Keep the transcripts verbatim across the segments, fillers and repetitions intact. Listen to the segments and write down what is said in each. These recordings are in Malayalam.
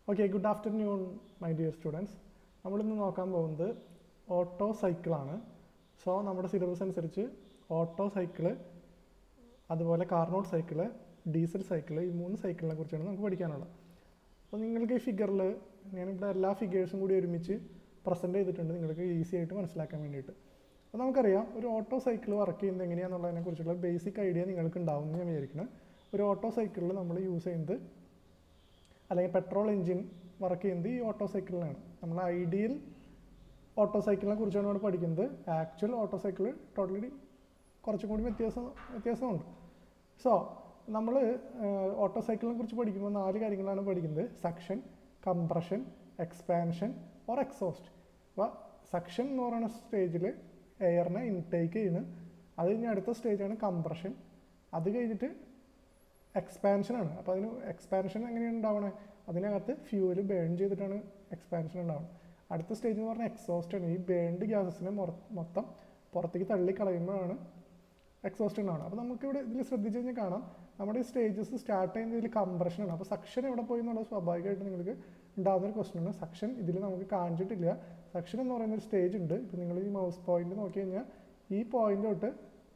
Okay, good afternoon my dear students. നമ്മളിന്ന് നോക്കാൻ പോകുന്നത് ഓട്ടോ സൈക്കിളാണ്. സോ നമ്മുടെ സിലബസ് അനുസരിച്ച് ഓട്ടോ സൈക്കിള്, അതുപോലെ കാർനോട്ട് സൈക്കിള്, ഡീസൽ സൈക്കിള്, ഈ മൂന്ന് സൈക്കിളിനെ കുറിച്ചാണ് നമുക്ക് പഠിക്കാനുള്ളത്. അപ്പോൾ നിങ്ങൾക്ക് ഈ ഫിഗറിൽ ഞാനിവിടെ എല്ലാ ഫിഗേഴ്സും കൂടി ഒരുമിച്ച് പ്രസൻറ്റ് ചെയ്തിട്ടുണ്ട് നിങ്ങൾക്ക് ഈസി ആയിട്ട് മനസ്സിലാക്കാൻ വേണ്ടിയിട്ട്. അപ്പോൾ നമുക്കറിയാം ഒരു ഓട്ടോ സൈക്കിൾ വർക്ക് ചെയ്യുന്നത് എങ്ങനെയാണെന്നുള്ളതിനെ കുറിച്ചുള്ള ബേസിക് ഐഡിയ നിങ്ങൾക്ക് ഉണ്ടാവും എന്ന് ഞാൻ വിചാരിക്കുന്നത്. ഒരു ഓട്ടോ സൈക്കിളിൽ നമ്മൾ യൂസ് ചെയ്യുന്നത് അല്ലെങ്കിൽ പെട്രോൾ എൻജിൻ വർക്ക് ചെയ്യുന്നത് ഈ ഓട്ടോ സൈക്കിളിലാണ്. നമ്മൾ ഐഡിയൽ ഓട്ടോ സൈക്കിളിനെ കുറിച്ചാണ് ഇവിടെ പഠിക്കുന്നത്. ആക്ച്വൽ ഓട്ടോ സൈക്കിൾ ടോട്ടലി കുറച്ചും കൂടി വ്യത്യാസം വ്യത്യാസമുണ്ട്. സോ നമ്മൾ ഓട്ടോ സൈക്കിളിനെ കുറിച്ച് പഠിക്കുമ്പോൾ നാല് കാര്യങ്ങളാണ് പഠിക്കുന്നത്: suction, compression, expansion or exhaust. അപ്പോൾ സക്ഷൻ എന്ന് പറയുന്ന സ്റ്റേജിൽ എയറിനെ ഇൻടേക്ക് ചെയ്യുന്നു. അത് കഴിഞ്ഞ് അടുത്ത സ്റ്റേജാണ് കംപ്രഷൻ. അത് കഴിഞ്ഞിട്ട് എക്സ്പാൻഷനാണ്. അപ്പോൾ അതിന് എക്സ്പാൻഷൻ എങ്ങനെയാണ് ഉണ്ടാവണേ? അതിനകത്ത് ഫ്യൂവൽ ബേൺ ചെയ്തിട്ടാണ് എക്സ്പാൻഷൻ ഉണ്ടാവുന്നത്. അടുത്ത സ്റ്റേജ് എന്ന് പറഞ്ഞാൽ എക്സോസ്റ്റ് ആണ്. ഈ ബേൺഡ് ഗ്യാസസിനെ മൊത്തം പുറത്തേക്ക് തള്ളി കളയുമ്പോഴാണ് എക്സോസ്റ്റ് ഉണ്ടാവുന്നത്. അപ്പോൾ നമുക്കിവിടെ ഇതിൽ ശ്രദ്ധിച്ച് കഴിഞ്ഞാൽ കാണാം, നമ്മുടെ ഈ സ്റ്റേജസ് സ്റ്റാർട്ട് ചെയ്യുന്നതിൽ കംപ്രഷനാണ്. അപ്പോൾ സക്ഷൻ എവിടെ പോയി എന്നുള്ളത് സ്വാഭാവികമായിട്ട് നിങ്ങൾക്ക് ഉണ്ടാകുന്നൊരു ക്വസ്റ്റ്യൻ ആണ്. സക്ഷൻ ഇതിൽ നമുക്ക് കാണിച്ചിട്ടില്ല. സക്ഷൻ എന്ന് പറയുന്നൊരു സ്റ്റേജ് ഉണ്ട്. ഇപ്പോൾ നിങ്ങൾ ഈ മൗസ് പോയിന്റ് നോക്കി കഴിഞ്ഞാൽ ഈ പോയിന്റ് തൊട്ട്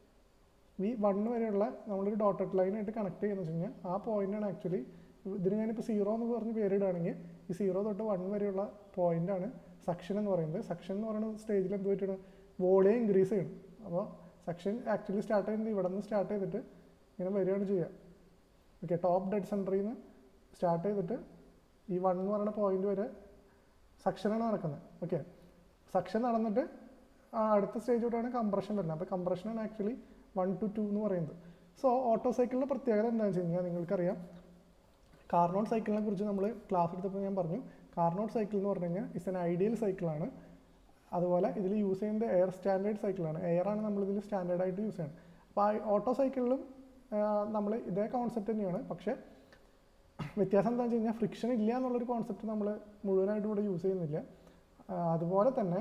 ഈ വണ്ണ് വരെയുള്ള നമ്മളൊരു ഡോട്ടഡ് ലൈനായിട്ട് കണക്ട് ചെയ്യുന്നത് വെച്ച് കഴിഞ്ഞാൽ ആ പോയിൻ്റാണ് ആക്ച്വലി ഇതിന് ഞാനിപ്പോൾ സീറോ എന്ന് പറഞ്ഞ് പേരിടുകയാണെങ്കിൽ ഈ സീറോ തൊട്ട് വൺ വരെയുള്ള പോയിൻ്റാണ് സക്ഷൻ എന്ന് പറയുന്നത്. സക്ഷൻ എന്ന് പറയുന്ന സ്റ്റേജിൽ എന്ത് പറ്റണം? വോളിയം ഇൻക്രീസ് ചെയ്യണം. അപ്പോൾ സക്ഷൻ ആക്ച്വലി സ്റ്റാർട്ട് ചെയ്യുന്നത് ഇവിടെ നിന്ന് സ്റ്റാർട്ട് ചെയ്തിട്ട് ഇങ്ങനെ വരികയാണ് ചെയ്യുക. ഓക്കെ, ടോപ്പ് ഡെഡ് സെൻറ്ററിൽ നിന്ന് സ്റ്റാർട്ട് ചെയ്തിട്ട് ഈ വൺ എന്ന് പറയുന്ന പോയിന്റ് വരെ സക്ഷനാണ് നടക്കുന്നത്. ഓക്കെ, സക്ഷൻ നടന്നിട്ട് ആ അടുത്ത സ്റ്റേജോട്ടാണ് കംപ്രഷൻ വരുന്നത്. അപ്പോൾ കംപ്രഷനാണ് ആക്ച്വലി വൺ ടു ടു എന്ന് പറയുന്നത്. സോ ഓട്ടോ സൈക്കിളിൻ്റെ പ്രത്യേകത എന്താണെന്ന് വെച്ച് കഴിഞ്ഞാൽ നിങ്ങൾക്കറിയാം, കാർനോട്ട് സൈക്കിളിനെ കുറിച്ച് നമ്മൾ ക്ലാസ് എടുത്തപ്പോൾ ഞാൻ പറഞ്ഞു. കാർനോട്ട് സൈക്കിൾ എന്ന് പറഞ്ഞു കഴിഞ്ഞാൽ ഇറ്റ്സ് എൻ ഐഡിയൽ സൈക്കിളാണ്. അതുപോലെ ഇതിൽ യൂസ് ചെയ്യുന്നത് എയർ സ്റ്റാൻഡേർഡ് സൈക്കിളാണ്. എയറാണ് നമ്മളിതിൽ സ്റ്റാൻഡേർഡായിട്ട് യൂസ് ചെയ്യുന്നത്. അപ്പോൾ ഓട്ടോ സൈക്കിളിലും നമ്മൾ ഇതേ കോൺസെപ്റ്റ് തന്നെയാണ്. പക്ഷേ വ്യത്യാസം എന്താണെന്ന് വെച്ച് കഴിഞ്ഞാൽ ഫ്രിക്ഷൻ ഇല്ല എന്നുള്ളൊരു കോൺസെപ്റ്റ് നമ്മൾ മുഴുവനായിട്ട് ഇവിടെ യൂസ് ചെയ്യുന്നില്ല. അതുപോലെ തന്നെ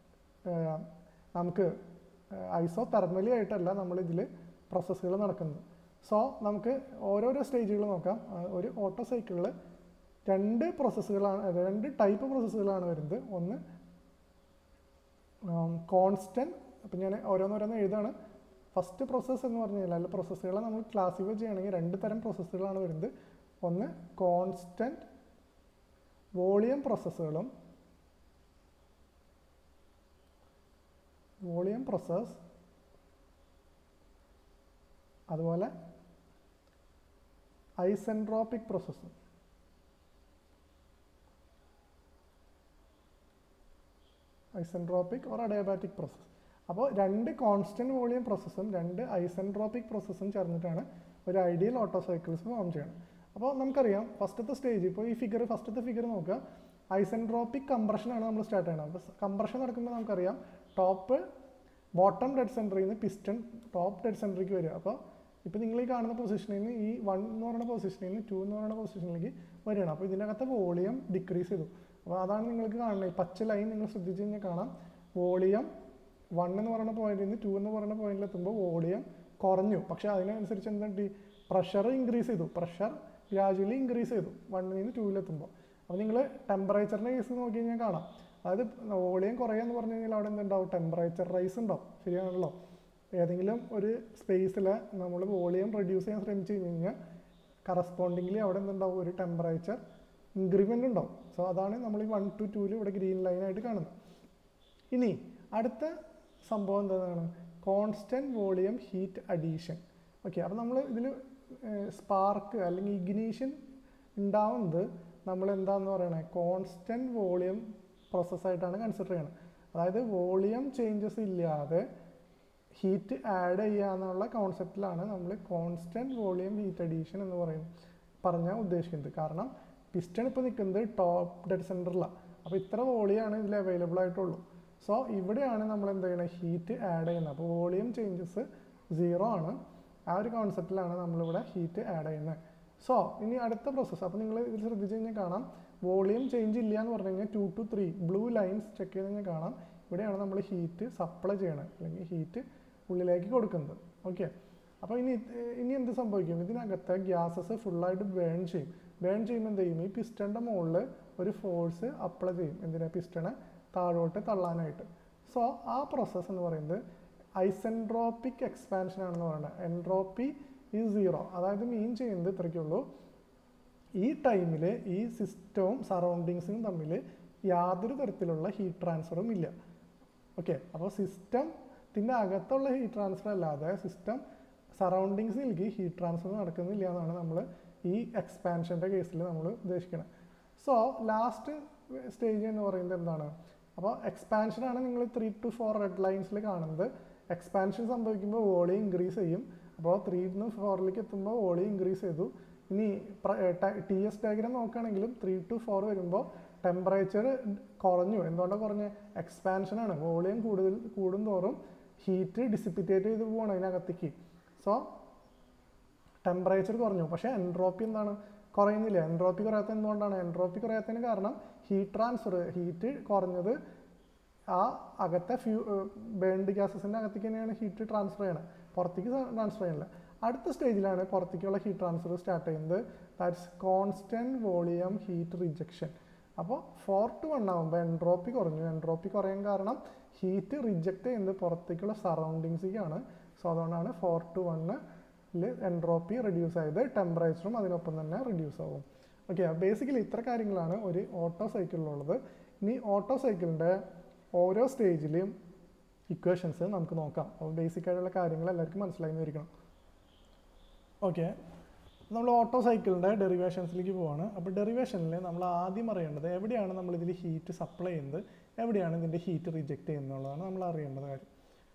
നമുക്ക് ഐസോ തെർമലി ആയിട്ടല്ല നമ്മളിതിൽ പ്രോസസ്സുകൾ നടക്കുന്നത്. സോ നമുക്ക് ഓരോരോ സ്റ്റേജുകൾ നോക്കാം. ഒരു ഓട്ടോ സൈക്കിളിൽ രണ്ട് പ്രോസസ്സുകളാണ്, രണ്ട് ടൈപ്പ് പ്രോസസ്സുകളാണ് വരുന്നത്. ഒന്ന് കോൺസ്റ്റൻറ്റ്. അപ്പം ഞാൻ ഓരോന്നോരോന്ന് എഴുതാണ്. ഫസ്റ്റ് പ്രോസസ്സ് എന്ന് പറഞ്ഞു കഴിഞ്ഞാൽ അല്ല പ്രോസസ്സുകളെ നമ്മൾ ക്ലാസിഫൈ ചെയ്യുകയാണെങ്കിൽ രണ്ട് തരം പ്രോസസ്സുകളാണ് വരുന്നത്. ഒന്ന് കോൺസ്റ്റൻറ്റ് വോളിയം പ്രോസസ്സുകളും വോളിയം പ്രോസസ്, അതുപോലെ ഐസെൻട്രോപിക് പ്രോസസ്സും. Isentropic or adiabatic process. അപ്പോൾ രണ്ട് കോൺസ്റ്റൻറ്റ് വോളിയം പ്രോസസ്സും രണ്ട് ഐസെൻട്രോപിക് പ്രോസസ്സും ചേർന്നിട്ടാണ് ഒരു ഐഡിയൽ ഓട്ടോ സൈക്കിൾസ് ഫോം ചെയ്യണം. അപ്പോൾ നമുക്കറിയാം ഫസ്റ്റത്തെ സ്റ്റേജ്, ഇപ്പോൾ ഈ ഫിഗർ ഫസ്റ്റത്തെ ഫിഗർ നോക്കുക, ഐസെൻട്രോപിക് കംപ്രഷനാണ് നമ്മൾ സ്റ്റാർട്ട് ചെയ്യണം. അപ്പോൾ കംപ്രഷൻ നടക്കുമ്പോൾ നമുക്കറിയാം ടോപ്പ് ബോട്ടം ഡെഡ് സെൻറ്ററിൽ നിന്ന് പിസ്റ്റൺ ടോപ്പ് ഡെഡ് സെൻറ്ററിലേക്ക് വരിക. അപ്പോൾ ഇപ്പോൾ നിങ്ങൾ ഈ കാണുന്ന പൊസിഷനിൽ നിന്ന് ഈ വൺ എന്ന് പറയുന്ന പൊസിഷനിൽ നിന്ന് ടു എന്ന് പറയുന്ന പൊസിഷനിലേക്ക് വരികയാണ്. അപ്പോൾ ഇതിനകത്ത് വോളിയം ഡിക്രീസ് ചെയ്തു. അപ്പോൾ അതാണ് നിങ്ങൾക്ക് കാണുന്നത്. ഈ പച്ച ലൈൻ നിങ്ങൾ ശ്രദ്ധിച്ച് കഴിഞ്ഞാൽ കാണാം, വോളിയം വൺ എന്ന് പറയുന്ന പോയിന്റിൽ നിന്ന് ടു എന്ന് പറയുന്ന പോയിന്റിൽ എത്തുമ്പോൾ വോളിയം കുറഞ്ഞു. പക്ഷേ അതിനനുസരിച്ച് എന്താണ് പ്രഷർ ഇൻക്രീസ് ചെയ്തു. പ്രഷർ ഗ്രാജുവലി ഇൻക്രീസ് ചെയ്തു വണ്ണിൽ നിന്ന് ടൂവിലെത്തുമ്പോൾ. അപ്പോൾ നിങ്ങൾ ടെമ്പറേച്ചറിൻ്റെ കേസ് നോക്കി കഴിഞ്ഞാൽ കാണാം, അതായത് വോളിയം കുറയാന്ന് പറഞ്ഞു കഴിഞ്ഞാൽ അവിടെ എന്തുണ്ടാവും? ടെമ്പറേച്ചർ റൈസ് ഉണ്ടാവും. ശരിയാണല്ലോ. ഏതെങ്കിലും ഒരു സ്പേസിൽ നമ്മൾ വോളിയം റെഡ്യൂസ് ചെയ്യാൻ ശ്രമിച്ചു കഴിഞ്ഞ് കഴിഞ്ഞാൽ കറസ്പോണ്ടിംഗ്ലി അവിടെ എന്തുണ്ടാവും? ഒരു ടെമ്പറേച്ചർ ഇൻക്രിമെൻ്റ് ഉണ്ടാവും. സോ അതാണ് നമ്മൾ ഈ വൺ ടു ടൂവിൽ ഇവിടെ ഗ്രീൻ ലൈനായിട്ട് കാണുന്നത്. ഇനി അടുത്ത സംഭവം എന്താണ്? Constant volume heat addition. Okay, അപ്പോൾ നമ്മൾ ഇതിൽ സ്പാർക്ക് അല്ലെങ്കിൽ ഇഗ്നീഷൻ ഉണ്ടാവുന്നത് നമ്മൾ എന്താണെന്ന് പറയണേ കോൺസ്റ്റൻറ്റ് വോളിയം പ്രോസസ്സായിട്ടാണ് കൺസിഡർ ചെയ്യണം. അതായത് വോളിയം ചേഞ്ചസ് ഇല്ലാതെ ഹീറ്റ് ആഡ് ചെയ്യുക എന്നുള്ള കോൺസെപ്റ്റിലാണ് നമ്മൾ കോൺസ്റ്റൻറ്റ് വോളിയം ഹീറ്റ് അഡീഷൻ എന്ന് പറയുന്നത് പറഞ്ഞാൽ ഉദ്ദേശിക്കുന്നത്. കാരണം പിസ്റ്റൺ ഇപ്പോൾ നിൽക്കുന്നത് ടോപ്പ് ഡെഡ് സെൻറ്ററിലാണ്. അപ്പോൾ ഇത്ര വോളിയാണ് ഇതിൽ അവൈലബിൾ ആയിട്ടുള്ളൂ. സോ ഇവിടെയാണ് നമ്മൾ എന്ത് ചെയ്യണത്? ഹീറ്റ് ആഡ് ചെയ്യുന്നത്. അപ്പോൾ വോളിയം ചേഞ്ചസ് സീറോ ആണ്. ആ ഒരു കോൺസെപ്റ്റിലാണ് നമ്മളിവിടെ ഹീറ്റ് ആഡ് ചെയ്യുന്നത്. സോ ഇനി അടുത്ത പ്രോസസ്സ്, അപ്പോൾ നിങ്ങൾ ഇതിൽ ശ്രദ്ധിച്ച് കഴിഞ്ഞാൽ കാണാം വോളിയം ചേഞ്ച് ഇല്ല എന്ന് പറഞ്ഞു കഴിഞ്ഞാൽ two to three blue lines check ചെയ്ത് കഴിഞ്ഞാൽ കാണാം ഇവിടെയാണ് നമ്മൾ ഹീറ്റ് സപ്ലൈ ചെയ്യണത് അല്ലെങ്കിൽ ഹീറ്റ് ഉള്ളിലേക്ക് കൊടുക്കുന്നത്. ഓക്കെ, അപ്പോൾ ഇനി ഇനി എന്ത് സംഭവിക്കും? ഇതിനകത്ത് ഗ്യാസസ് ഫുള്ളായിട്ട് ബേൺ ചെയ്യും. ബേൺ ചെയ്യുമ്പോൾ എന്ത് ചെയ്യും, ഈ പിസ്റ്റണിൻ്റെ മുകളിൽ ഒരു ഫോഴ്സ് അപ്ലൈ ചെയ്യും. എന്തിനാ, പിസ്റ്റണെ താഴോട്ട് തള്ളാനായിട്ട്. സോ ആ പ്രോസസ്സ് എന്ന് പറയുന്നത് ഐസെൻട്രോപ്പിക് എക്സ്പാൻഷൻ ആണെന്ന് പറയുന്നത്. എൻട്രോപ്പി ഈ സീറോ, അതായത് മീൻ ചെയ്യുന്നത് ഇത്രയ്ക്കുള്ളൂ, ഈ ടൈമിൽ ഈ സിസ്റ്റവും സറൗണ്ടിങ്സും തമ്മിൽ യാതൊരു തരത്തിലുള്ള ഹീറ്റ് ട്രാൻസ്ഫറും ഇല്ല. ഓക്കെ, അപ്പോൾ സിസ്റ്റത്തിൻ്റെ അകത്തുള്ള ഹീറ്റ് ട്രാൻസ്ഫർ അല്ലാതെ സിസ്റ്റം സറൗണ്ടിങ്സിലേക്ക് ഹീറ്റ് ട്രാൻസ്ഫർ നടക്കുന്നില്ല എന്നാണ് നമ്മൾ ഈ എക്സ്പാൻഷൻ്റെ കേസിൽ നമ്മൾ ഉദ്ദേശിക്കുന്നത്. സോ ലാസ്റ്റ് സ്റ്റേജ് എന്ന് പറയുന്നത് എന്താണ്, അപ്പോൾ എക്സ്പാൻഷനാണ് നിങ്ങൾ ത്രീ ടു ഫോർ റെഡ് ലൈൻസിൽ കാണുന്നത്. എക്സ്പാൻഷൻ സംഭവിക്കുമ്പോൾ വോളിയം ഇൻക്രീസ് ചെയ്യും. അപ്പോൾ ത്രീന്ന് ഫോറിലേക്ക് എത്തുമ്പോൾ വോളിയം ഇൻക്രീസ് ചെയ്തു. ഇനി ടി എസ് ഡയഗ്രാം നോക്കുകയാണെങ്കിലും ത്രീ ടു ഫോർ വരുമ്പോൾ ടെമ്പറേച്ചർ കുറഞ്ഞു. എന്തുകൊണ്ടാണ് കുറഞ്ഞത്, എക്സ്പാൻഷനാണ്. വോളിയം കൂടുതൽ കൂടുന്തോറും ഹീറ്റ് ഡിസിപ്പിറ്റേറ്റ് ചെയ്ത് പോവാണ് അതിനകത്തേക്ക്. സോ ടെമ്പറേച്ചർ കുറഞ്ഞു, പക്ഷേ എൻട്രോപ്പി എന്താണ്, കുറയുന്നില്ല. എൻട്രോപ്പി കുറയാത്ത എന്തുകൊണ്ടാണ്, എൻട്രോപ്പി കുറയാത്തതിന് കാരണം ഹീറ്റ് ട്രാൻസ്ഫർ, ഹീറ്റ് കുറഞ്ഞത് ആ അകത്തെ ഫ്യൂ ബേൺഡ് ഗ്യാസസിൻ്റെ അകത്തേക്ക് തന്നെയാണ് ഹീറ്റ് ട്രാൻസ്ഫർ ചെയ്യണത്, പുറത്തേക്ക് ട്രാൻസ്ഫർ ചെയ്യണില്ല. അടുത്ത സ്റ്റേജിലാണ് പുറത്തേക്കുള്ള ഹീറ്റ് ട്രാൻസ്ഫർ സ്റ്റാർട്ട് ചെയ്യുന്നത്. That's constant volume heat rejection. അപ്പോൾ ഫോർ ടു വൺ ആകുമ്പോൾ എൻട്രോപ്പി കുറഞ്ഞു. എൻട്രോപ്പി കുറയാൻ കാരണം ഹീറ്റ് റിജക്റ്റ് ചെയ്യുന്നത് പുറത്തേക്കുള്ള സറൗണ്ടിങ്സിലേക്കാണ്. സോ അതുകൊണ്ടാണ് ഫോർ ടു വണ്ണിൽ എൻട്രോപ്പി റെഡ്യൂസ് ആയത്. ടെമ്പറേച്ചറും അതിനൊപ്പം തന്നെ റെഡ്യൂസ് ആവും. ഓക്കെ, ബേസിക്കലി ഇത്ര കാര്യങ്ങളാണ് ഒരു ഓട്ടോ സൈക്കിളിലുള്ളത്. ഇനി ഓട്ടോ സൈക്കിളിൻ്റെ ഓരോ സ്റ്റേജിലെയും ഇക്വേഷൻസ് നമുക്ക് നോക്കാം. അപ്പോൾ ബേസിക് ആയിട്ടുള്ള കാര്യങ്ങൾ എല്ലാവർക്കും മനസ്സിലായി വരിക്കണം. ഓക്കെ, നമ്മൾ ഓട്ടോ സൈക്കിളിൻ്റെ ഡെറിവേഷൻസിലേക്ക് പോവാണ്. അപ്പോൾ ഡെറിവേഷനിൽ നമ്മൾ ആദ്യം അറിയേണ്ടത് എവിടെയാണ് നമ്മൾ ഇതിൽ ഹീറ്റ് സപ്ലൈ ചെയ്യുന്നത്, എവിടെയാണ് ഇതിൻ്റെ ഹീറ്റ് റിജക്റ്റ് ചെയ്യുന്നതാണ് നമ്മൾ അറിയേണ്ടത് കാര്യം.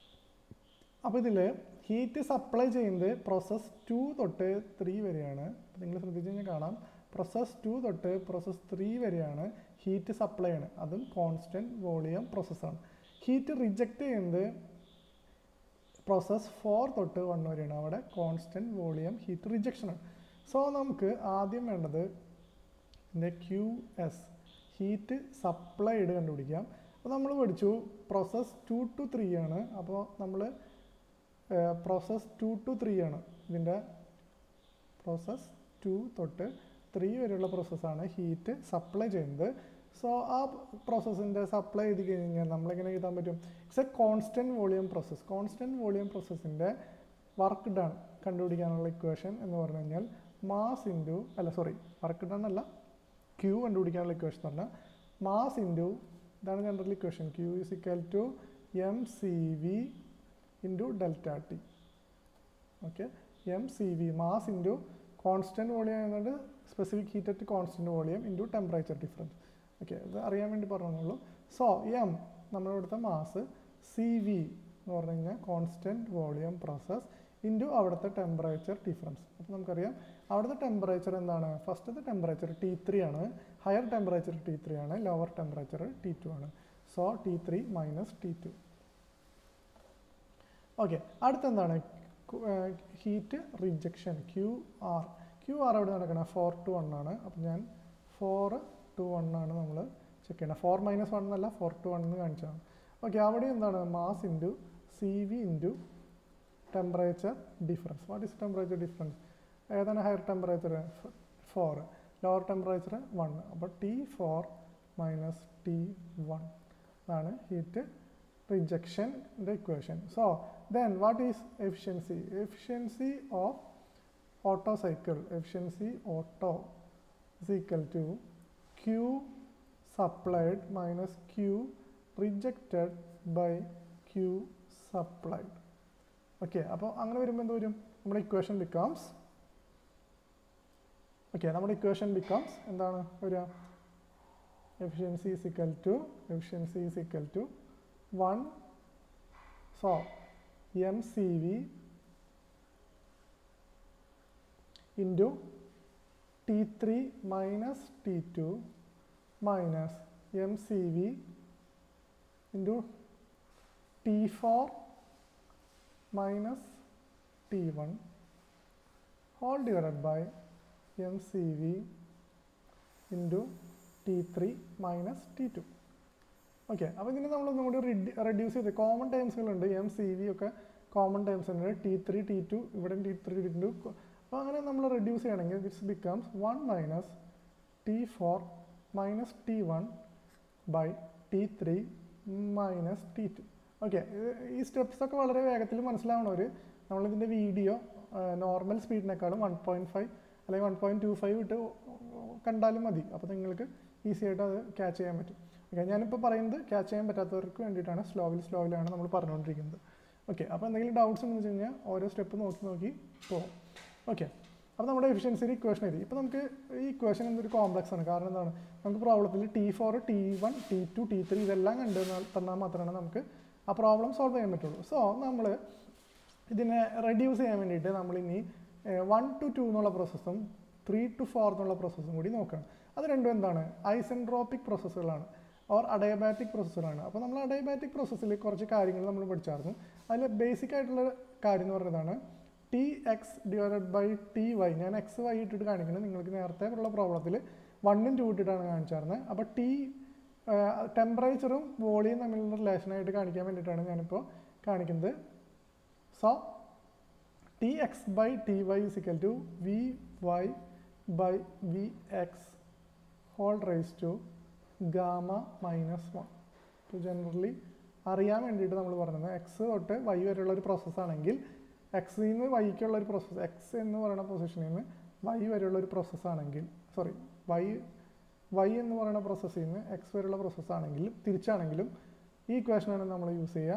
അപ്പോൾ ഇതിൽ ഹീറ്റ് സപ്ലൈ ചെയ്യുന്നത് പ്രോസസ് ടു തൊട്ട് ത്രീ വരെയാണ്. നിങ്ങൾ ശ്രദ്ധിച്ച് കഴിഞ്ഞാൽ കാണാം, പ്രോസസ് ടു തൊട്ട് പ്രോസസ് ത്രീ വരെയാണ് ഹീറ്റ് സപ്ലൈ ആണ്. അതും കോൺസ്റ്റൻറ്റ് വോളിയം പ്രോസസ്സാണ്. ഹീറ്റ് റിജക്റ്റ് ചെയ്യുന്നത് പ്രോസസ് ഫോർ തൊട്ട് വൺ വരെയാണ്. അവിടെ കോൺസ്റ്റൻറ്റ് വോളിയം ഹീറ്റ് റിജക്ഷനാണ്. സോ നമുക്ക് ആദ്യം വേണ്ടത് ഇതിൻ്റെ ക്യു എസ്, ഹീറ്റ് സപ്ലൈഡ് കണ്ടുപിടിക്കാം. അപ്പോൾ നമ്മൾ പഠിച്ചു പ്രോസസ് ടു ടു ത്രീ ആണ്. അപ്പോൾ നമ്മൾ പ്രോസസ് ടു ടു ത്രീ ആണ് ഇതിൻ്റെ പ്രോസസ് ടു തൊട്ട് ത്രീ വരെയുള്ള പ്രോസസ്സാണ് ഹീറ്റ് സപ്ലൈ ചെയ്യുന്നത്. സോ ആ പ്രോസസ്സിൻ്റെ സപ്ലൈ ചെയ്ത് കഴിഞ്ഞാൽ നമ്മളെങ്ങനെ എഴുതാൻ പറ്റും, it's a constant volume process. Constant volume പ്രോസസ്സിൻ്റെ വർക്ക് ഡൺ കണ്ടുപിടിക്കാനുള്ള ഇക്വേഷൻ എന്ന് പറഞ്ഞു കഴിഞ്ഞാൽ മാസ് ഇൻറ്റു അല്ല സോറി വർക്ക് ഡൺ അല്ല ക്യൂ കണ്ടുപിടിക്കാനുള്ള ഇക്വേഷൻ എന്ന് പറഞ്ഞാൽ മാസ് ഇൻറ്റു, ഇതാണ് general equation, Q is equal to M C V into delta T. Okay, M C V mass into constant volume എന്നുള്ളത് specific heat at constant volume into temperature difference. Okay, ഇത് അറിയാൻ വേണ്ടി പറഞ്ഞോളൂ. സോ എം നമ്മുടെ ഇവിടുത്തെ മാസ്, സി വി എന്ന് പറഞ്ഞു കഴിഞ്ഞാൽ കോൺസ്റ്റൻറ്റ് വോളിയം പ്രോസസ് ഇൻറ്റു അവിടുത്തെ ടെമ്പറേച്ചർ ഡിഫറൻസ്. അപ്പോൾ നമുക്കറിയാം അവിടുത്തെ ടെമ്പറേച്ചർ എന്താണ്, ഫസ്റ്റത്തെ ടെമ്പറേച്ചർ ടി ത്രീ ആണ്, ഹയർ ടെമ്പറേച്ചർ ടി ത്രീ ആണ്, ലോവർ ടെമ്പറേച്ചർ ടി ടു ആണ്. So T three minus T two. Okay, അടുത്തെന്താണ് heat rejection, Q R. Q R എവിടെ നടക്കണം, ഫോർ ടു വൺ ആണ്. അപ്പം ഞാൻ ഫോർ ടു വൺ ആണ് നമ്മൾ ചെക്ക് ചെയ്യണം. ഫോർ മൈനസ് വൺ എന്നല്ല, ഫോർ ടു വൺ എന്ന് കാണിച്ചാണ്. ഓക്കെ, അവിടെ എന്താണ് mass into C V into temperature difference. What is temperature difference, ഏതാണ് higher temperature four, lower temperature one. അപ്പോൾ T four minus T one അതാണ് ഹീറ്റ് റിജക്ഷൻ്റെ equation. So then what is efficiency? Efficiency of Otto cycle, efficiency Otto is equal to Q supplied minus Q rejected by Q supplied. Okay, അപ്പോൾ അങ്ങനെ വരുമ്പോൾ എന്ത് വരും, നമ്മുടെ ഇക്വേഷൻ ബിക്കംസ് ഓക്കെ നമ്മുടെ ഇക്വേഷൻ ബിക്കംസ് എന്താണ് വരിക, efficiency is equal to efficiency is equal to one. So M C V into T three minus T two minus M C V into T four minus T one all divided by M C V into T three minus T two. ഓക്കെ, അപ്പോൾ ഇതിന് നമ്മളൊന്നും കൂടി റെഡ്യൂസ് ചെയ്ത് കോമൺ ടേംസുകളുണ്ട്, എം സി വി ഒക്കെ കോമൺ ടേംസ് ഉണ്ട്. ടി ത്രീ ടി ടു ഇവിടെ ടി ത്രീ ടി ടു അപ്പോൾ അങ്ങനെ നമ്മൾ റെഡ്യൂസ് ചെയ്യണമെങ്കിൽ this becomes one minus T four minus T one by T three minus T two. Okay, ഈ സ്റ്റെപ്സൊക്കെ വളരെ വേഗത്തിൽ മനസ്സിലാവണവർ നമ്മളിതിൻ്റെ വീഡിയോ നോർമൽ സ്പീഡിനേക്കാളും വൺ പോയിൻറ്റ് ഫൈവ് അല്ലെങ്കിൽ വൺ പോയിൻറ്റ് ടു ഫൈവ് ഇട്ട് കണ്ടാലും മതി. അപ്പോൾ നിങ്ങൾക്ക് ഈസി ആയിട്ട് അത് ക്യാച്ച് ചെയ്യാൻ പറ്റും. ഓക്കെ, ഞാനിപ്പോൾ പറയുന്നത് ക്യാച്ച് ചെയ്യാൻ പറ്റാത്തവർക്ക് വേണ്ടിയിട്ടാണ്. സ്ലോവിൽ സ്ലോവിലാണ് നമ്മൾ പറഞ്ഞുകൊണ്ടിരിക്കുന്നത്. ഓക്കെ, അപ്പോൾ എന്തെങ്കിലും ഡൗട്ട്സ് ഉണ്ടെന്ന് വെച്ച് കഴിഞ്ഞാൽ ഓരോ സ്റ്റെപ്പ് നോക്കി നോക്കി പോകും. ഓക്കെ, അപ്പോൾ നമ്മുടെ എഫിഷ്യൻസിയുടെ ഇക്വേഷൻ എഴുതി. ഇപ്പോൾ നമുക്ക് ഈ ഇക്വേഷൻ എന്തൊരു കോംപ്ലക്സ് ആണ്. കാരണം എന്താണ്, നമുക്ക് പ്രോബ്ലത്തിൽ T four T one T two T three ഇതെല്ലാം കണ്ടു തന്നാൽ മാത്രമാണ് നമുക്ക് ആ പ്രോബ്ലം സോൾവ് ചെയ്യാൻ പറ്റുള്ളൂ. സോ നമ്മൾ ഇതിനെ റെഡ്യൂസ് ചെയ്യാൻ വേണ്ടിയിട്ട് നമ്മളിനി വൺ ടു ടു എന്നുള്ള പ്രോസസ്സും ത്രീ ടു ഫോർ എന്നുള്ള പ്രോസസ്സും കൂടി നോക്കണം. അത് രണ്ടും എന്താണ്, ഐസെൻട്രോപ്പിക് പ്രോസസ്സുകളാണ് ഓർ അഡയബാറ്റിക് പ്രോസസ്സറാണ്. അപ്പോൾ നമ്മൾ അഡയബാറ്റിക് പ്രോസസ്സിൽ കുറച്ച് കാര്യങ്ങൾ നമ്മൾ പഠിച്ചായിരുന്നു. അതിൽ ബേസിക് ആയിട്ടുള്ള കാര്യം എന്ന് പറയുന്നതാണ് T X divided by T Y. ഞാൻ എക്സ് വൈ ഇട്ടിട്ട് കാണിക്കുന്നത്, നിങ്ങൾക്ക് നേരത്തെ ഉള്ള പ്രോബ്ലത്തിൽ വണ്ണും ടു ഇട്ടിട്ടാണ് കാണിച്ചായിരുന്നത്. അപ്പോൾ ടി ടെമ്പറേച്ചറും വോളിയം തമ്മിലുള്ള റിലേഷനായിട്ട് കാണിക്കാൻ വേണ്ടിയിട്ടാണ് ഞാനിപ്പോൾ കാണിക്കുന്നത്. So T X by T Y is equal to V Y by V X whole raise to gamma minus one. To generally അറിയാൻ വേണ്ടിയിട്ട് നമ്മൾ പറയുന്നത് എക്സ് തൊട്ട് വൈ വരെയുള്ള ഒരു പ്രോസസ്സാണെങ്കിൽ എക്സിൽ നിന്ന് വൈക്കുള്ള ഒരു പ്രോസസ്സ്, എക്സ് എന്ന് പറയുന്ന പൊസിഷനിൽ നിന്ന് വൈ വരെയുള്ള ഒരു പ്രോസസ്സാണെങ്കിൽ, സോറി വൈ വൈ എന്ന് പറയുന്ന പ്രോസസ്സിൽ നിന്ന് എക്സ് വരെയുള്ള പ്രോസസ്സാണെങ്കിലും തിരിച്ചാണെങ്കിലും ഈ ഇക്വേഷനാണ് നമ്മൾ യൂസ് ചെയ്യുക.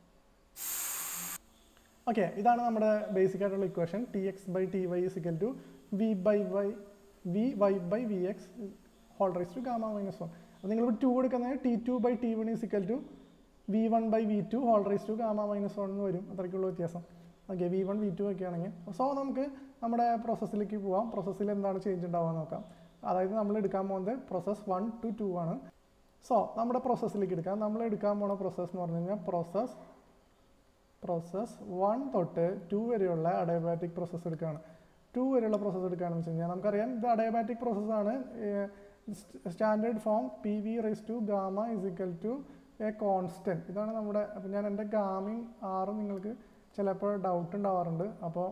ഓക്കെ, ഇതാണ് നമ്മുടെ ബേസിക് ആയിട്ടുള്ള equation. T X by T Y is equal to V by Y V Y by V X whole raise to gamma minus one. അപ്പോൾ നിങ്ങളിപ്പോൾ ടു എടുക്കുന്നത് T two by T one is equal to V one by V two whole raise to gamma minus one എന്ന് വരും. അത്രയ്ക്കുള്ള വ്യത്യാസം. Okay, V one V two ഒക്കെ ആണെങ്കിൽ. സോ നമുക്ക് നമ്മുടെ പ്രോസസ്സിലേക്ക് പോവാം. പ്രോസസ്സിൽ എന്താണ് ചേഞ്ച് ഉണ്ടാവുക നോക്കാം. അതായത് നമ്മൾ എടുക്കാൻ പോകുന്നത് പ്രോസസ്സ് വൺ ടു ടു ആണ്. സോ നമ്മുടെ പ്രോസസ്സിലേക്ക് എടുക്കാം. നമ്മൾ എടുക്കാൻ പോകുന്ന പ്രോസസ്സ് എന്ന് പറഞ്ഞു കഴിഞ്ഞാൽ പ്രോസസ്സ് പ്രോസസ്സ് വൺ തൊട്ട് ടു വരെയുള്ള അഡയബാറ്റിക് പ്രോസസ്സ് എടുക്കുകയാണ്. ടു വരെയുള്ള പ്രോസസ്സ് എടുക്കുകയാണെന്ന് വെച്ച് കഴിഞ്ഞാൽ നമുക്കറിയാം ഇത് അഡയബാറ്റിക് പ്രോസസ്സാണ്. Standard form P V raise to gamma is equal to a constant. ഇതാണ് നമ്മുടെ. അപ്പോൾ ഞാൻ എൻ്റെ ഗാമയും ആറും നിങ്ങൾക്ക് ചിലപ്പോൾ ഡൗട്ട് ഉണ്ടാവാറുണ്ട്. അപ്പോൾ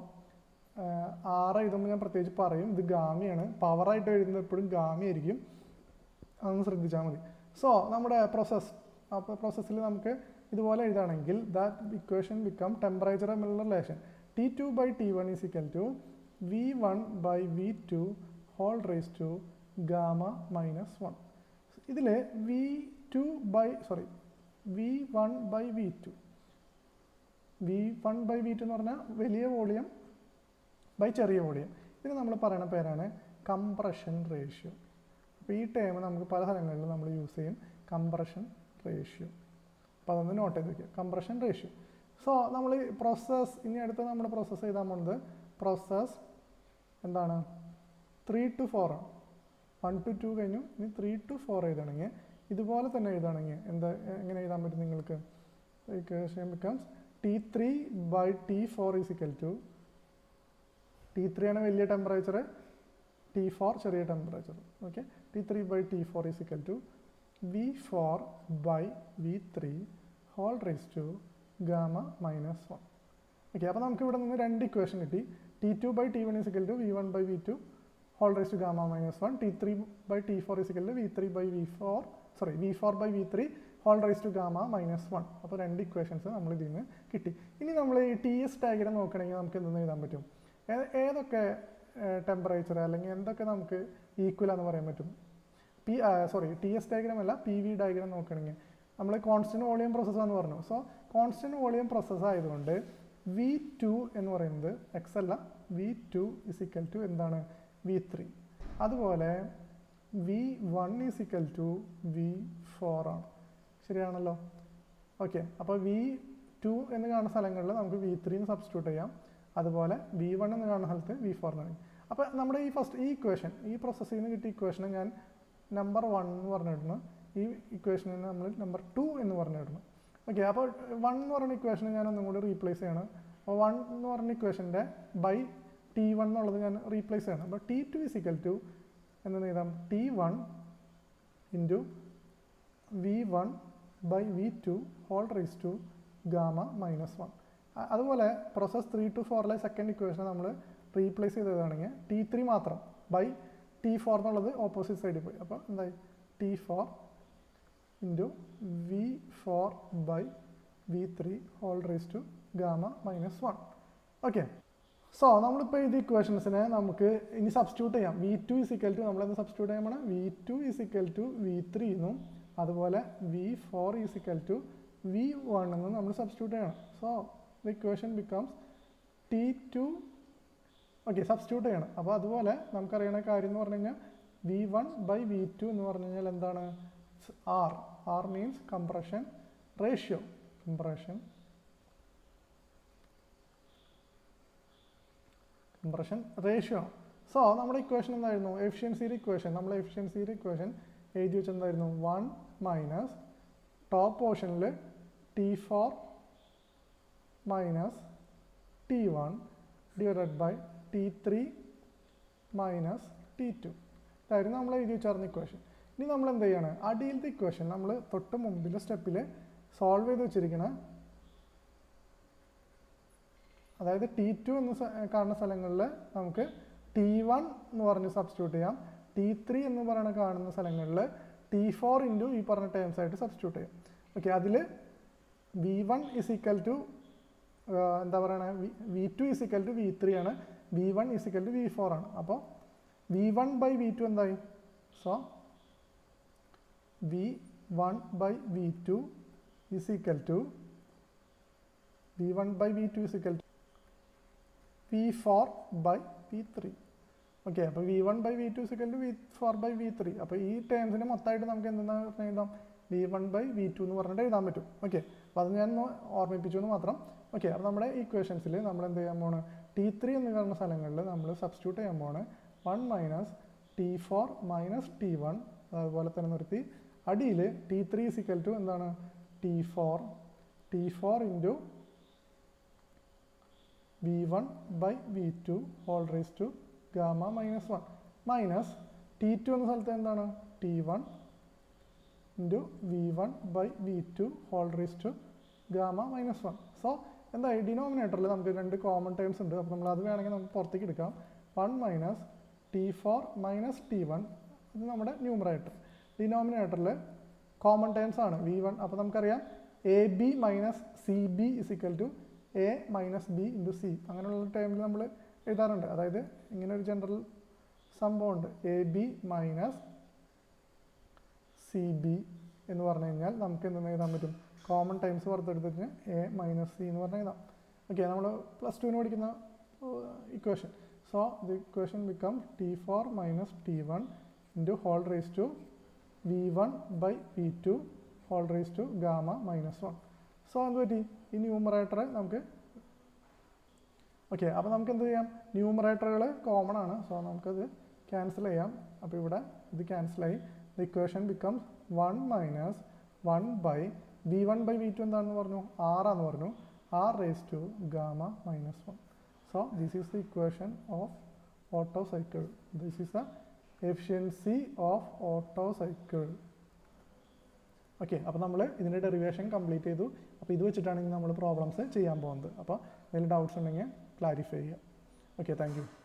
ആറ് എഴുതുമ്പോൾ ഞാൻ പ്രത്യേകിച്ച് പറയും ഇത് ഗാമിയാണ്. പവറായിട്ട് എഴുതുന്നത് എപ്പോഴും ഗാമിയായിരിക്കും, അതൊന്ന് ശ്രദ്ധിച്ചാൽ മതി. സോ നമ്മുടെ പ്രോസസ്സ് അപ്പോൾ പ്രോസസ്സിൽ നമുക്ക് ഇതുപോലെ എഴുതുകയാണെങ്കിൽ ദാറ്റ് ഇക്വേഷൻ ബിക്കം ടെമ്പറേച്ചർ തമ്മിലുള്ള relation T two by T one is equal to V one by V two whole raise to gamma minus one. ഇതിൽ V two by sorry V one by V two V one by V two എന്ന് പറഞ്ഞാൽ വലിയ വോളിയം ബൈ ചെറിയ വോളിയം. ഇതിന് നമ്മൾ പറയുന്ന പേരാണ് കംപ്രഷൻ റേഷ്യോ. അപ്പോൾ ഈ ടേം നമുക്ക് പല സ്ഥലങ്ങളിലും നമ്മൾ യൂസ് ചെയ്യും, കംപ്രഷൻ റേഷ്യോ. അപ്പോൾ അതൊന്ന് നോട്ട് ചെയ്ത് വയ്ക്കുക, കംപ്രഷൻ റേഷ്യോ. സോ നമ്മൾ പ്രോസസ്സ് ഇനി അടുത്ത് നമ്മൾ പ്രോസസ്സ് ചെയ്താൽ പോകുന്നത് പ്രോസസ്സ് എന്താണ് ത്രീ ടു ഫോർ ആണ്. വൺ ടു ടു കഴിഞ്ഞു, ഇനി ത്രീ ടു ഫോർ എഴുതണമെങ്കിൽ ഇതുപോലെ തന്നെ എഴുതണമെങ്കിൽ എന്താ എങ്ങനെ എഴുതാൻ പറ്റും നിങ്ങൾക്ക്? Equation becomes T three by T four is equal to T three ആണ് വലിയ ടെമ്പറേച്ചർ, ടി ഫോർ ചെറിയ temperature. Okay, T three by T four is equal to V four by V three whole raise to gamma minus one. Okay, അപ്പോൾ നമുക്ക് ഇവിടെ നിന്ന് രണ്ട് ഇക്വേഷൻ കിട്ടി. T two by T one is equal to V one by V two whole raise to gamma minus one. T three by T four is equal to V three by V four sorry V four by V three whole raise to gamma minus one. അപ്പോൾ രണ്ട് ഇക്വേഷൻസ് നമ്മൾ ഇതിൽ നിന്ന് കിട്ടി. ഇനി നമ്മൾ ഈ ടി എസ് ഡയഗ്രം നോക്കണമെങ്കിൽ നമുക്ക് എന്തെന്ന് എഴുതാൻ പറ്റും? ഏതൊക്കെ ടെമ്പറേച്ചർ അല്ലെങ്കിൽ എന്തൊക്കെ നമുക്ക് ഈക്വൽ ആണെന്ന് പറയാൻ പറ്റും? P sorry T S diagram അല്ല, പി വി ഡയഗ്രം നോക്കണമെങ്കിൽ നമ്മൾ കോൺസ്റ്റൻറ്റ് വോളിയം പ്രോസസ്സാന്ന് പറഞ്ഞു. സോ കോൺസ്റ്റൻറ്റ് വോളിയം പ്രോസസ്സ് ആയതുകൊണ്ട് വി ടു എന്ന് പറയുന്നത് എക്സ് അല്ല, V two is equal to എന്താണ്? V three. അതുപോലെ V one is equal to V four ആണ്. ശരിയാണല്ലോ? ഓക്കെ, അപ്പോൾ വി ടു എന്ന് കാണുന്ന സ്ഥലങ്ങളിൽ നമുക്ക് വി ത്രീന്ന് സബ്സ്റ്റിറ്റ്യൂട്ട് ചെയ്യാം. അതുപോലെ വി വൺ എന്ന് കാണുന്ന സ്ഥലത്ത് വി ഫോർ എന്ന് പറയും. അപ്പോൾ നമ്മുടെ ഈ ഫസ്റ്റ് ഈ ഇക്വേഷൻ ഈ പ്രോസസ്സിൽ നിന്ന് കിട്ടിയ ഇക്വേഷനെ ഞാൻ നമ്പർ വൺ എന്ന് പറഞ്ഞിടുന്നു. ഈ ഇക്വേഷനിൽ നമ്മൾ നമ്പർ ടു എന്ന് പറഞ്ഞിടുന്നു. ഓക്കെ, അപ്പോൾ വൺ എന്ന് പറയുന്ന ഇക്വേഷനെ ഞാൻ ഒന്നും കൂടി റീപ്ലേസ് ചെയ്യണം. അപ്പോൾ വൺ എന്ന് പറഞ്ഞ ഇക്വേഷൻ്റെ ബൈ ടി വൺ എന്നുള്ളത് ഞാൻ റീപ്ലേസ് ചെയ്യണം. അപ്പോൾ T two is equal to എന്ന് എഴുതാം T one into V one by V two whole raise to gamma minus one. അതുപോലെ പ്രോസസ് ത്രീ ടു ഫോറിലെ സെക്കൻഡ് ഇക്വേഷൻ നമ്മൾ റീപ്ലേസ് ചെയ്തതാണെങ്കിൽ ടി ത്രീ മാത്രം ബൈ ടി ഫോർ എന്നുള്ളത് ഓപ്പോസിറ്റ് സൈഡിൽ പോയി. അപ്പോൾ എന്തായി T four into V four by V three whole raise to gamma minus one. Okay, so നമ്മളിപ്പോൾ ഇത് ഇക്വേഷൻസിനെ നമുക്ക് ഇനി സബ്സ്റ്റിറ്റ്യൂട്ട് ചെയ്യാം. V two is equal to നമ്മളെന്ത് സബ്സ്റ്റിറ്റ്യൂട്ട് ചെയ്യാൻ വേണം, V two is equal to V three എന്നും അതുപോലെ V four is equal to V one എന്നും നമ്മൾ സബ്സ്റ്റിറ്റ്യൂട്ട് ചെയ്യണം. So the equation becomes T two. Okay, substitute ചെയ്യണം. അപ്പോൾ അതുപോലെ നമുക്കറിയണ കാര്യം എന്ന് പറഞ്ഞു കഴിഞ്ഞാൽ V one by V two എന്ന് പറഞ്ഞു കഴിഞ്ഞാൽ എന്താണ്, R. R means compression ratio. Compression compression ratio. So നമ്മുടെ ഇക്വേഷൻ എന്തായിരുന്നു, എഫിഷ്യൻസിയുടെ ഇക്വേഷൻ. നമ്മൾ എഫിഷ്യൻസിയുടെ ഇക്വേഷൻ എഴുതി വെച്ചെന്തായിരുന്നു, വൺ മൈനസ് ടോപ്പ് പോർഷനിൽ T four minus T one divided by T three minus T two. ഇതായിരുന്നു നമ്മൾ എഴുതി വെച്ചായിരുന്ന ഇക്വേഷൻ. ഇനി നമ്മൾ എന്ത് ചെയ്യാണ്, അടിയിലത്തെ ഇക്വേഷൻ നമ്മൾ തൊട്ട് മുമ്പിലെ സ്റ്റെപ്പിൽ സോൾവ് ചെയ്ത് വെച്ചിരിക്കണ, അതായത് ടി ടു എന്ന് കാണുന്ന സ്ഥലങ്ങളിൽ നമുക്ക് ടി വൺ എന്ന് പറഞ്ഞ് സബ്സ്റ്റിറ്റ്യൂട്ട് ചെയ്യാം. ടി ത്രീ എന്ന് പറയുന്ന കാണുന്ന സ്ഥലങ്ങളിൽ ടി ഫോർ ഇൻറ്റു ഈ പറഞ്ഞ ടേംസ് ആയിട്ട് സബ്സ്റ്റിറ്റ്യൂട്ട് ചെയ്യാം. ഓക്കെ, അതിൽ V one is equal to എന്താ പറയണ, V two is equal to V three ആണ്, V one is equal to V four ആണ്. അപ്പോൾ V one by V two എന്തായി, so V one by V two is equal to V one by V two is equal to V four by V three. Okay, അപ്പോൾ V one by V two is equal to V four by V three. അപ്പോൾ ഈ ടേംസിന് മൊത്തമായിട്ട് നമുക്ക് എന്തെന്ന് പറഞ്ഞാൽ എഴുതാം, V one by V two എന്ന് പറഞ്ഞിട്ട് എഴുതാൻ പറ്റും. ഓക്കെ, അപ്പോൾ അത് ഞാൻ ഓർമ്മിപ്പിച്ചു എന്ന് മാത്രം. ഓക്കെ, അപ്പോൾ നമ്മുടെ ഇക്വേഷൻസിൽ നമ്മൾ എന്ത് ചെയ്യാൻ പോണ്, ടി ത്രീ എന്ന് പറയുന്ന സ്ഥലങ്ങളിൽ നമ്മൾ സബ്സ്റ്റിറ്റ്യൂട്ട് ചെയ്യാൻ പോണ് one minus T four minus T one. അതുപോലെ തന്നെ നിർത്തി അടിയിൽ T three is equal to എന്താണ്, T four T four into V one by V two whole raise to gamma minus one minus T two എന്ന സ്ഥലത്ത് എന്താണ്, T one into V one by V two whole raise to gamma minus one. So എന്തായി, ഡിനോമിനേറ്ററിൽ നമുക്ക് രണ്ട് കോമൺ ടേംസ് ഉണ്ട്. അപ്പോൾ നമ്മൾ അത് വേണമെങ്കിൽ നമുക്ക് പുറത്തേക്ക് എടുക്കാം. One minus T four minus T one, ഇത് നമ്മുടെ ന്യൂമറേറ്റർ. ഡിനോമിനേറ്ററിൽ കോമൺ ടേംസ് ആണ് വി വൺ. അപ്പോൾ നമുക്കറിയാം A B minus C B is equal to A minus B into C. അങ്ങനെയുള്ള ടൈമിൽ നമ്മൾ എഴുതാറുണ്ട്. അതായത് ഇങ്ങനെ ഒരു ജനറൽ സംഭവമുണ്ട്, A B minus C B എന്ന് പറഞ്ഞു കഴിഞ്ഞാൽ നമുക്ക് എന്തെന്ന് എഴുതാൻ പറ്റും, കോമൺ ടൈംസ് പുറത്തെടുത്തിട്ട് എ മൈനസ് സി എന്ന് പറഞ്ഞ് എഴുതാം. ഓക്കെ, നമ്മൾ പ്ലസ് ടുവിന് പഠിക്കുന്ന equation. So the equation become T four minus T one into whole raise to V one by V two whole raise to gamma minus one. So എന്ത് പറ്റി, ഈ ന്യൂമറേറ്റർ നമുക്ക് ഓക്കെ, അപ്പോൾ നമുക്ക് എന്ത് ചെയ്യാം, ന്യൂമറേറ്ററുകൾ കോമൺ ആണ്. സോ നമുക്കത് ക്യാൻസൽ ചെയ്യാം. അപ്പോൾ ഇവിടെ ഇത് ക്യാൻസലായി. The equation becomes one minus one by V one by V two എന്താണെന്ന് പറഞ്ഞു, ആറാന്ന് പറഞ്ഞു, R raise to gamma minus one. So this is the equation of Otto cycle. This is the efficiency of Otto cycle. Okay, അപ്പോൾ നമ്മൾ ഇതിൻ്റെ ഡെറിവേഷൻ കംപ്ലീറ്റ് ചെയ്തു. അപ്പോൾ ഇത് വെച്ചിട്ടാണെങ്കിൽ നമ്മൾ പ്രോബ്ലംസ് ചെയ്യാൻ പോകുന്നത്. അപ്പോൾ എന്തെങ്കിലും ഡൗട്ട്സ് ഉണ്ടെങ്കിൽ ക്ലാരിഫൈ ചെയ്യാം. Okay, thank U.